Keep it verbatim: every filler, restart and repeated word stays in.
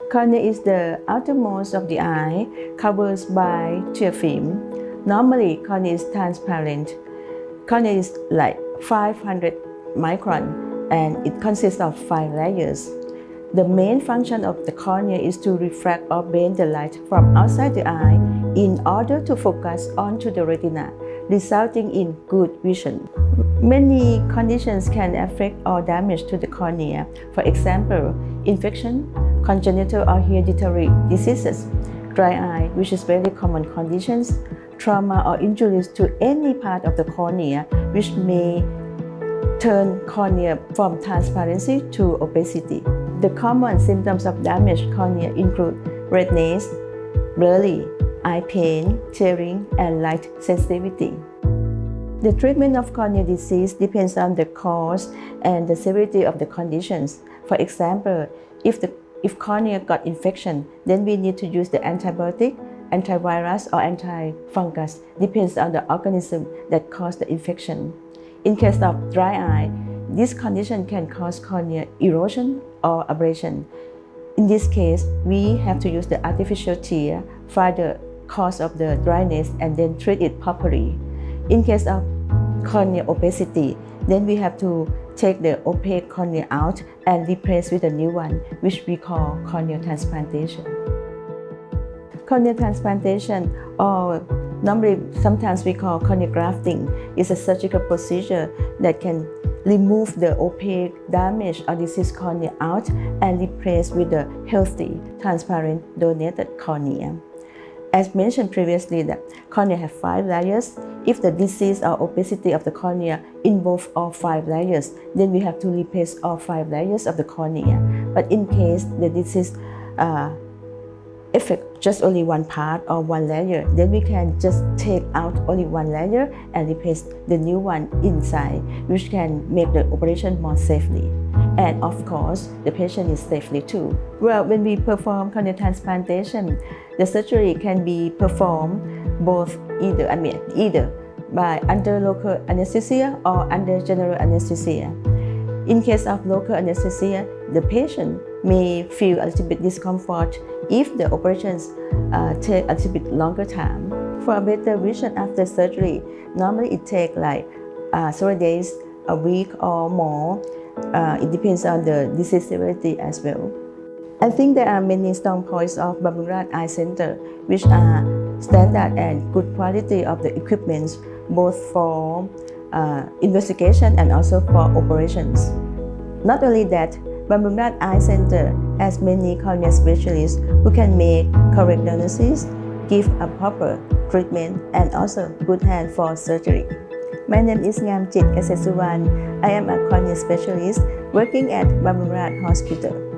Cornea is the outermost of the eye, covered by tear film. Normally, cornea is transparent. Cornea is like five hundred micron, and it consists of five layers. The main function of the cornea is to refract or bend the light from outside the eye in order to focus onto the retina, resulting in good vision. Many conditions can affect or damage to the cornea. For example, infection, congenital or hereditary diseases, dry eye, which is very common conditions, trauma or injuries to any part of the cornea, which may turn cornea from transparency to opacity. The common symptoms of damaged cornea include redness, blurry, eye pain, tearing, and light sensitivity. The treatment of cornea disease depends on the cause and the severity of the conditions. For example, if the if cornea got infection, then we need to use the antibiotic, antivirus, or antifungus, depends on the organism that caused the infection. In case of dry eye, this condition can cause cornea erosion or abrasion. In this case, we have to use the artificial tear, find the cause of the dryness, and then treat it properly. In case of cornea opacity, then we have to take the opaque cornea out and replace with a new one, which we call cornea transplantation. Cornea transplantation, or normally sometimes we call cornea grafting, is a surgical procedure that can remove the opaque, damaged, or diseased cornea out and replace with a healthy, transparent, donated cornea. As mentioned previously, that cornea have five layers. If the disease or opacity of the cornea involves all five layers, then we have to replace all five layers of the cornea. But in case the disease uh, affect just only one part or one layer, then we can just take out only one layer and replace the new one inside, which can make the operation more safely. And of course, the patient is safely too. Well, when we perform cornea transplantation, the surgery can be performed both either, I mean, either by under local anesthesia or under general anesthesia. In case of local anesthesia, the patient may feel a little bit discomfort if the operations uh, take a little bit longer time. For a better vision after surgery, normally it takes like uh, three days, a week or more. Uh, it depends on the disease severity as well. I think there are many strong points of Bumrungrad Eye Center, which are standard and good quality of the equipment, both for uh, investigation and also for operations. Not only that, Bumrungrad Eye Center has many cornea specialists who can make correct diagnosis, give a proper treatment, and also good hand for surgery. My name is Ngamjit Kasetsuwan. I am a cornea specialist working at Bumrungrad Hospital.